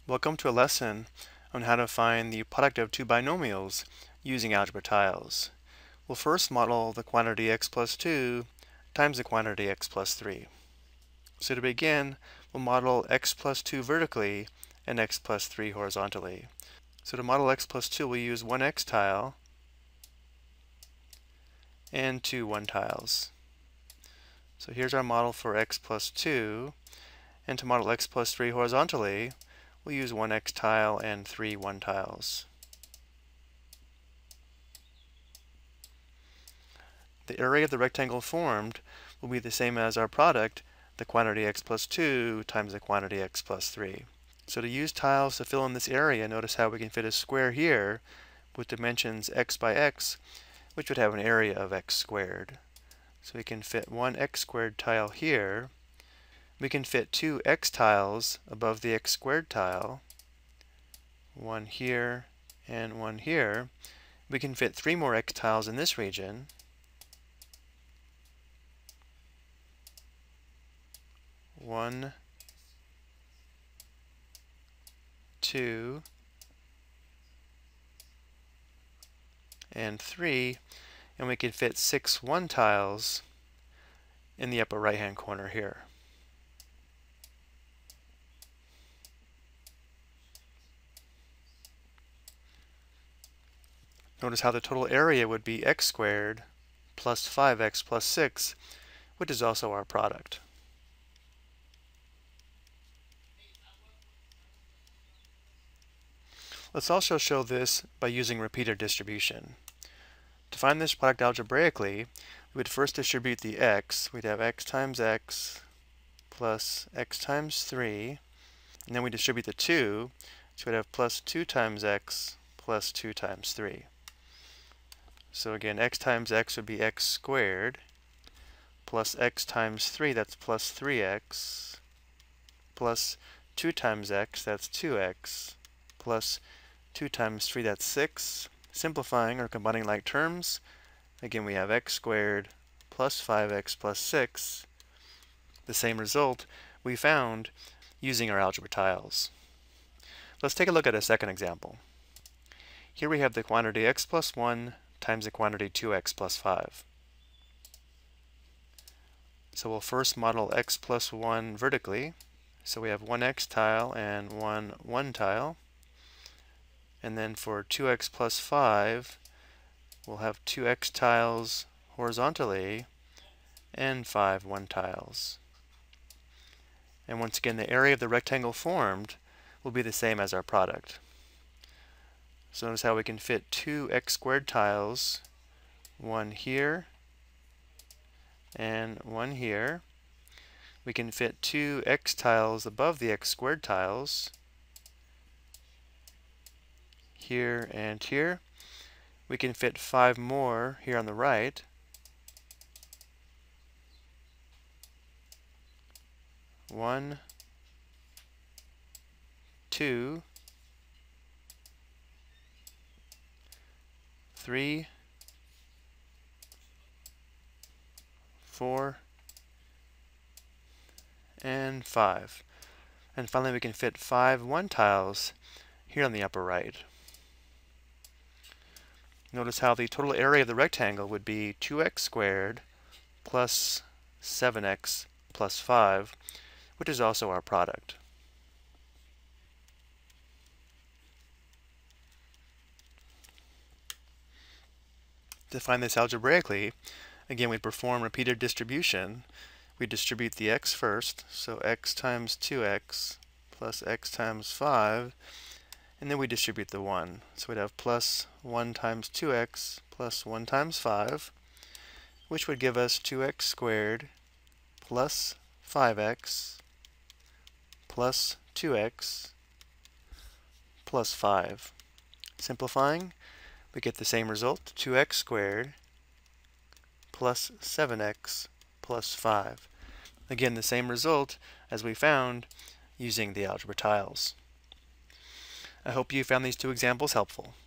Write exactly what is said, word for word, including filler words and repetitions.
Welcome to a lesson on how to find the product of two binomials using algebra tiles. We'll first model the quantity x plus two times the quantity x plus three. So to begin, we'll model x plus two vertically and x plus three horizontally. So to model x plus two, we'll use one x tile and two one tiles. So here's our model for x plus two, and to model x plus three horizontally, we'll use one x tile and three one tiles. The area of the rectangle formed will be the same as our product, the quantity x plus two times the quantity x plus three. So to use tiles to fill in this area, notice how we can fit a square here with dimensions x by x, which would have an area of x squared. So we can fit one x squared tile here. We can fit two x tiles above the x squared tile, one here and one here. We can fit three more x tiles in this region, one, two, and three, and we can fit six one tiles in the upper right hand corner here. Notice how the total area would be x squared plus five x plus six, which is also our product. Let's also show this by using repeater distribution. To find this product algebraically, we would first distribute the x. We'd have x times x plus x times three, and then we distribute the two, so we'd have plus two times x plus two times three. So again, x times x would be x squared, plus x times three, that's plus three x, plus two times x, that's two x, plus two times three, that's six. Simplifying or combining like terms, again we have x squared plus five x plus six, the same result we found using our algebra tiles. Let's take a look at a second example. Here we have the quantity x plus one times the quantity two x plus five. So we'll first model x plus one vertically. So we have one x tile and one one tile. And then for two x plus five, we'll have two x tiles horizontally and five one tiles. And once again, the area of the rectangle formed will be the same as our product. So notice how we can fit two x squared tiles, one here and one here. We can fit two x tiles above the x squared tiles, here and here. We can fit five more here on the right. One, two, three, four, and five. And finally we can fit five one tiles here on the upper right. Notice how the total area of the rectangle would be two x squared plus seven x plus five, which is also our product. To find this algebraically, again we perform repeated distribution. We distribute the x first, so x times two x plus x times five, and then we distribute the one. So we'd have plus one times two x plus one times five, which would give us two x squared plus five x plus two x plus five. Simplifying, we get the same result, two x squared plus seven x plus five. Again, the same result as we found using the algebra tiles. I hope you found these two examples helpful.